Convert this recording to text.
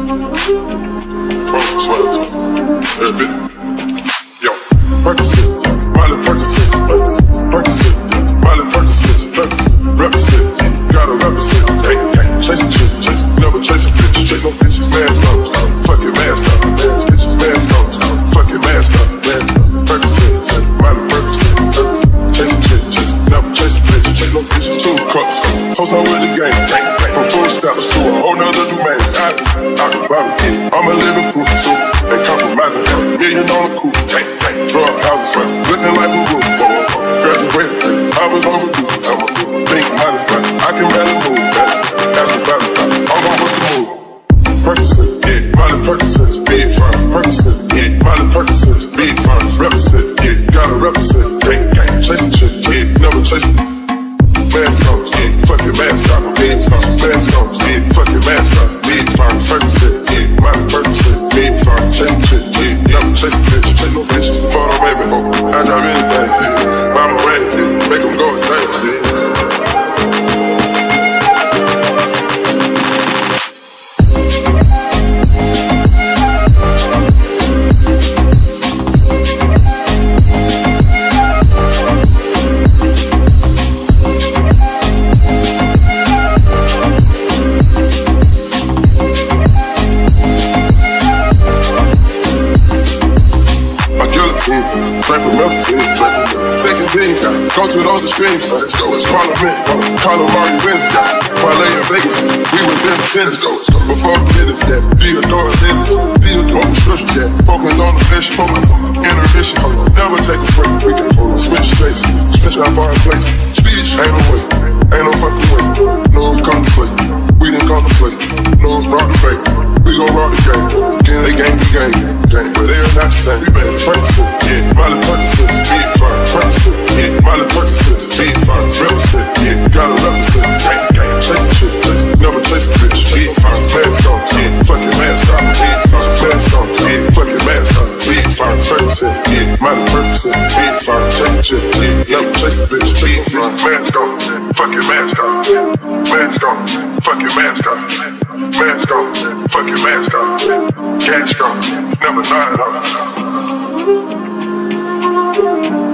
Yo, Percocet, Miley Percocet, Percocet, Miley Percocet, represent, gotta represent. Hey, hey, chase a chick, never chase a bitch, chase no bitch. Mask on, fucking mask on, mask on, fucking mask on. Percocet, Miley Percocet, chase a chick, never chase a bitch, chase no bitch. 2 cups, toast on with the game, from full step to a whole nother domain. I'm a living proof, so ain't compromising. $1 million on the coupe, drug houses, looking like a roof. Graduated, I was overdue. I'm a think money, I can barely move. Ask about it, I'm on what's the move. Percocet, yeah, Miley Percocet, big firm. Percocet, yeah, Miley Percocet, big firm. Represent, yeah, gotta represent. Gang, chase a chick, yeah, never chase a mask on, yeah, fucking mask on, big firm. Mask on, yeah, fucking mask on, big firm. Percocet, yeah, Miley Percocet, big firm. Chase a chick, yeah, never chase a bitch, chase no bitch. Photo baby, I drive anything, yeah. Buy my rings, yeah, make them go insane, yeah. Drink with melting, taking things, go to those extremes. Let's go, it's Parliament, call them Mario Wins, parlay in Vegas, we was in the tennis. Before the business, yeah, Theodore business, Theodore prescriptions, yeah, focus on the mission, intermission, never take a break, we can switch straight, stretch out far in place, speech, ain't no way, ain't no fucking way, no contemplate, we didn't contemplate, no rock the fake, we gon' rock the game, again they game, but they are not the same. We better Percocet, yeah, Miley Percocet, big firm. Percocet, yeah, Miley Percocet, big firm. Represent, yeah, gotta represent. Gang, chase a chick, never chase a bitch. Big firm, mask on, yeah, fucking mask on. Big firm, mask on, yeah, fucking mask on. Big firm, Percocet, yeah, Miley Percocet, big firm. Chase a chick, yeah, never chase a bitch. Big firm, mask on, fucking mask on. Mask on, fucking mask on. Mask on, fucking mask on. Cash on, never not.